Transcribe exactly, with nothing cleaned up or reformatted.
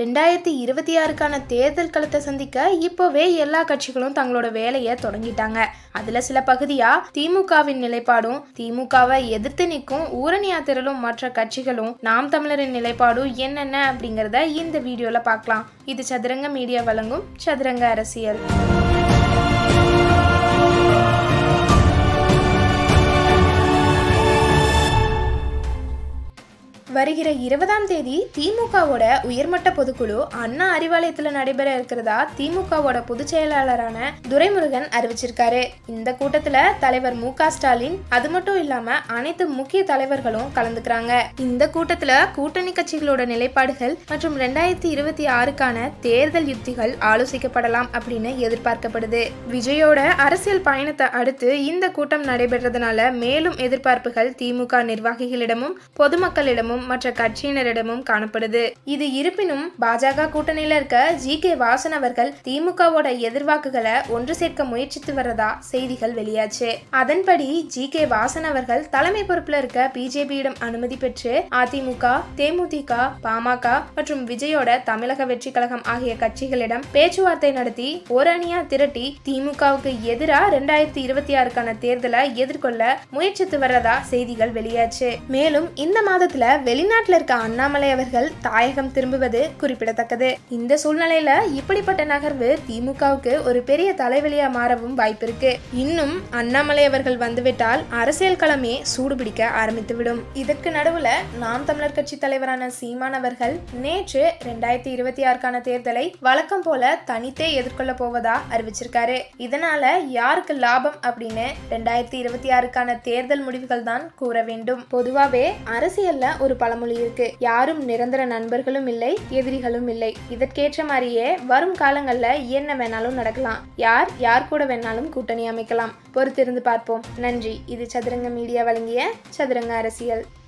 ரெண்டாயிரத்தி இருபத்தி ஆறுக்கான தேர்தல் களத்தை சந்திக்க இப்போவே எல்லா கட்சிகளும் தங்களோட வேலையை தொடங்கிட்டாங்க. அதுல சில பகுதியா திமுகவின் நிலைப்பாடும், திமுகவை எதிர்த்து நிற்கும் ஊரணி ஆத்திரலும் மற்ற கட்சிகளும் நாம் தமிழரின் நிலைப்பாடும் என்னென்ன அப்படிங்கறத இந்த வீடியோல பார்க்கலாம். இது சதுரங்க மீடியா வழங்கும் சதுரங்க அரசியல். வருகிற இருபதாம் தேதி திமுகவோட உயர்மட்ட பொதுக்குழு அண்ணா அறிவாலயத்துல நடைபெற இருக்கிறதா திமுகவோட பொதுச் செயலாளரான துரைமுருகன் அறிவிச்சிருக்காரு. இந்த கூட்டத்துல தலைவர் மு க ஸ்டாலின் அது மட்டும் இல்லாம அனைத்து முக்கிய தலைவர்களும் கலந்துக்கிறாங்க. இந்த கூட்டத்துல கூட்டணி கட்சிகளோட நிலைப்பாடுகள் மற்றும் ரெண்டாயிரத்தி இருபத்தி ஆறுக்கான தேர்தல் யுத்திகள் ஆலோசிக்கப்படலாம் அப்படின்னு எதிர்பார்க்கப்படுது. விஜயோட அரசியல் பயணத்தை அடுத்து இந்த கூட்டம் நடைபெறதுனால மேலும் எதிர்பார்ப்புகள் திமுக நிர்வாகிகளிடமும் பொதுமக்களிடமும் மற்ற கட்சியினரிடமும் காணப்படுது. இது இருப்பினும் பாஜக கூட்டணியில இருக்க ஜி கே வாசன் அவர்கள் திமுகவோட எதிர்வாக்குகளை ஒன்று சேர்க்க முயற்சித்து வரதா செய்திகள் வெளியாச்சு. அதன்படி ஜி கே வாசன் அவர்கள் தலைமை பொறுப்புல இருக்க பிஜேபியிடம் அனுமதி பெற்று அதிமுக, தேமுதிக, பாமக மற்றும் விஜயோட தமிழக வெற்றி கழகம் ஆகிய கட்சிகளிடம் பேச்சுவார்த்தை நடத்தி ஒரு அணியா திரட்டி திமுகவுக்கு எதிராக ரெண்டாயிரத்தி இருபத்தி ஆறுக்கான தேர்தலை எதிர்கொள்ள முயற்சித்து வரதா செய்திகள் வெளியாச்சு. மேலும் இந்த மாதத்துல வெளிநாட்டில் இருக்க அண்ணாமலை அவர்கள் தாயகம் திரும்புவது குறிப்பிடத்தக்கது. இந்த சூழ்நிலையில இப்படிப்பட்ட நகர்வு திமுகவுக்கு ஒரு பெரிய தலைவலியா மாறவும் வாய்ப்பு இருக்கு. இன்னும் அண்ணாமலை அவர்கள் வந்துவிட்டால் அரசியல் களமே சூடுபிடிக்க ஆரம்பித்துவிடும். இதற்கு நடுவுல நாம் தமிழர் கட்சி தலைவரான சீமான் அவர்கள் நேற்று ரெண்டாயிரத்தி இருபத்தி ஆறுக்கான தேர்தலை வழக்கம் போல தனித்தே எதிர்கொள்ள போவதா அறிவிச்சிருக்காரு. இதனால யாருக்கு லாபம் அப்படின்னு ரெண்டாயிரத்தி இருபத்தி ஆறுக்கான தேர்தல் முடிவுகள் தான் கூற வேண்டும். பொதுவாவே அரசியல்ல ஒரு பழமொழி இருக்கு, யாரும் நிரந்தர நண்பர்களும் இல்லை, எதிரிகளும் இல்லை. இதற்கேற்ற மாதிரியே வரும் காலங்கள்ல என்ன வேணாலும் நடக்கலாம். யார் யார் கூட வேணாலும் கூட்டணி அமைக்கலாம். பொறுத்திருந்து பார்ப்போம். நன்றி. இது சதுரங்க மீடியா வழங்கிய சதுரங்க அரசியல்.